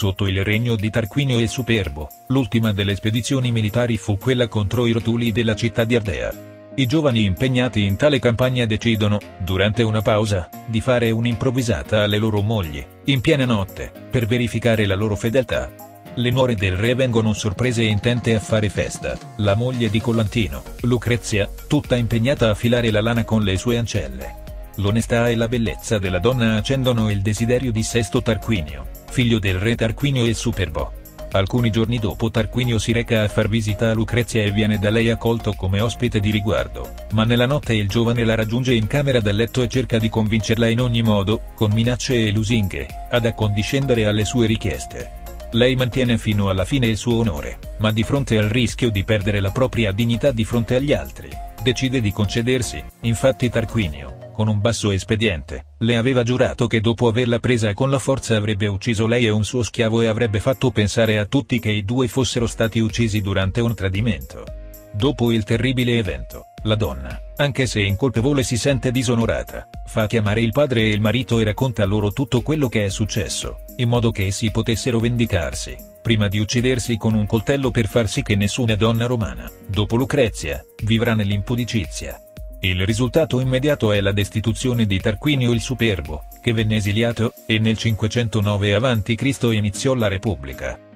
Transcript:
Sotto il regno di Tarquinio il Superbo, l'ultima delle spedizioni militari fu quella contro i Rotuli della città di Ardea. I giovani impegnati in tale campagna decidono, durante una pausa, di fare un'improvvisata alle loro mogli, in piena notte, per verificare la loro fedeltà. Le nuore del re vengono sorprese e intente a fare festa, la moglie di Collantino, Lucrezia, tutta impegnata a filare la lana con le sue ancelle. L'onestà e la bellezza della donna accendono il desiderio di Sesto Tarquinio, figlio del re Tarquinio il Superbo. Alcuni giorni dopo Tarquinio si reca a far visita a Lucrezia e viene da lei accolto come ospite di riguardo, ma nella notte il giovane la raggiunge in camera da letto e cerca di convincerla in ogni modo, con minacce e lusinghe, ad accondiscendere alle sue richieste. Lei mantiene fino alla fine il suo onore, ma di fronte al rischio di perdere la propria dignità di fronte agli altri, decide di concedersi. Infatti Tarquinio, con un basso espediente, le aveva giurato che dopo averla presa con la forza avrebbe ucciso lei e un suo schiavo e avrebbe fatto pensare a tutti che i due fossero stati uccisi durante un tradimento. Dopo il terribile evento, la donna, anche se incolpevole, si sente disonorata, fa chiamare il padre e il marito e racconta loro tutto quello che è successo, in modo che essi potessero vendicarsi, prima di uccidersi con un coltello per far sì che nessuna donna romana, dopo Lucrezia, vivrà nell'impudicizia. Il risultato immediato è la destituzione di Tarquinio il Superbo, che venne esiliato, e nel 509 a.C. iniziò la Repubblica.